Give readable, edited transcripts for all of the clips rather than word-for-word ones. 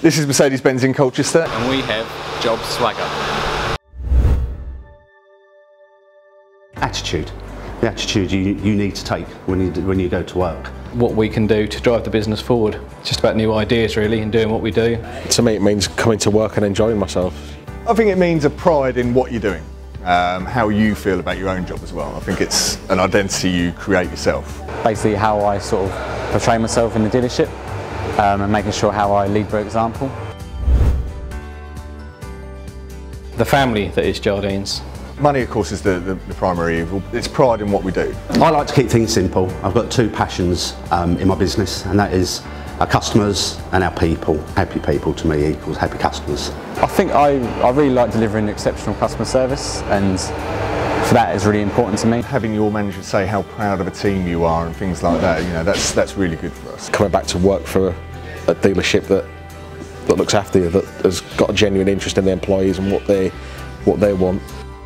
This is Mercedes-Benz in Colchester. And we have jobswagger. Attitude. The attitude you need to take when you go to work. What we can do to drive the business forward. It's just about new ideas really and doing what we do. To me it means coming to work and enjoying myself. I think it means a pride in what you're doing, how you feel about your own job as well. I think it's an identity you create yourself. Basically how I sort of portray myself in the dealership and making sure how I lead by example. The family that is Jardines. Money, of course, is the primary evil. It's pride in what we do. I like to keep things simple. I've got two passions in my business, and that is our customers and our people. Happy people to me equals happy customers. I think I really like delivering exceptional customer service, and for that is really important to me. Having your manager say how proud of a team you are and things like that, you know, that's really good for us. Coming back to work for a dealership that looks after you, that has got a genuine interest in the employees and what they want.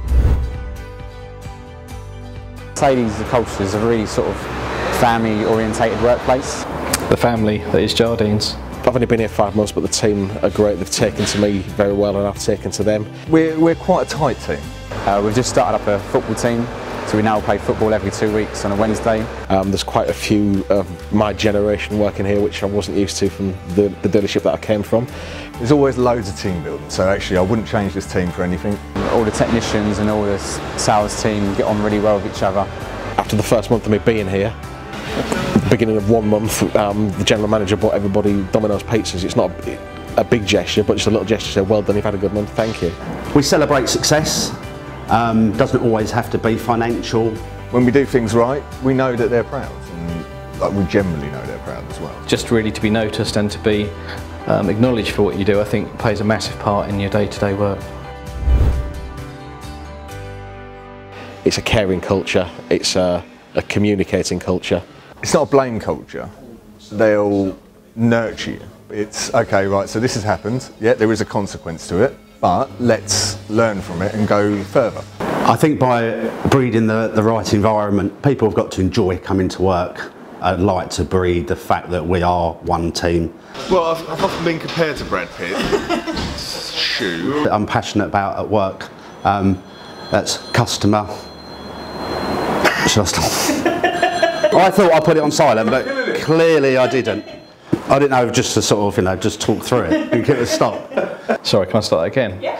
Mercedes of Colchester is a really sort of family orientated workplace. The family that is Jardines. I've only been here 5 months, but the team are great. They've taken to me very well and I've taken to them. We're quite a tight team. We've just started up a football team, so we now play football every 2 weeks on a Wednesday. There's quite a few of my generation working here, which I wasn't used to from the dealership that I came from. There's always loads of team building, so actually I wouldn't change this team for anything. All the technicians and all the sales team get on really well with each other. After the first month of me being here, at the beginning of 1 month, the general manager bought everybody Domino's pizzas. It's not a big gesture, but just a little gesture to say, well done, you've had a good month, thank you. We celebrate success. Doesn't always have to be financial. When we do things right, we know that they're proud, and we generally know they're proud as well. Just really to be noticed and to be acknowledged for what you do, I think plays a massive part in your day-to-day work. It's a caring culture, it's a communicating culture. It's not a blame culture. They'll nurture you. It's, okay, right, so this has happened. Yeah, there is a consequence to it, but let's learn from it and go further. I think by breeding the right environment, people have got to enjoy coming to work. I'd like to breed the fact that we are one team. Well, I've often been compared to Brad Pitt. Shoo. I'm passionate about at work. That's customer. Should I stop? I thought I put it on silent, but clearly I didn't. I didn't know, just to sort of, just talk through it and get it stop. Sorry, can I start that again? Yeah.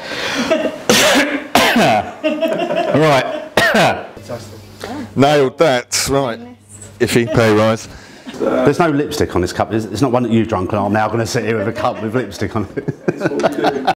Right. Fantastic. Nailed that, right. Iffy, pay rise. There's no lipstick on this cup. It's not one that you've drunk, and I'm now going to sit here with a cup with lipstick on it.